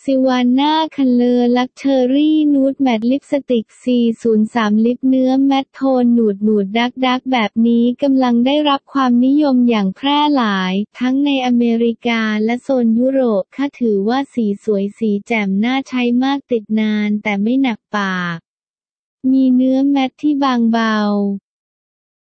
ซิวาน่าคัลเลอร์ลักเชอรี่นูดแมตต์ลิปสติก 403 ลิปเนื้อแมตต์โทนนูดดักแบบนี้กำลังได้รับความนิยมอย่างแพร่หลายทั้งในอเมริกาและโซนยุโรปค่ะถือว่าสีสวยสีแจ่มน่าใช้มากติดนานแต่ไม่หนักปากมีเนื้อแมตต์ที่บางเบา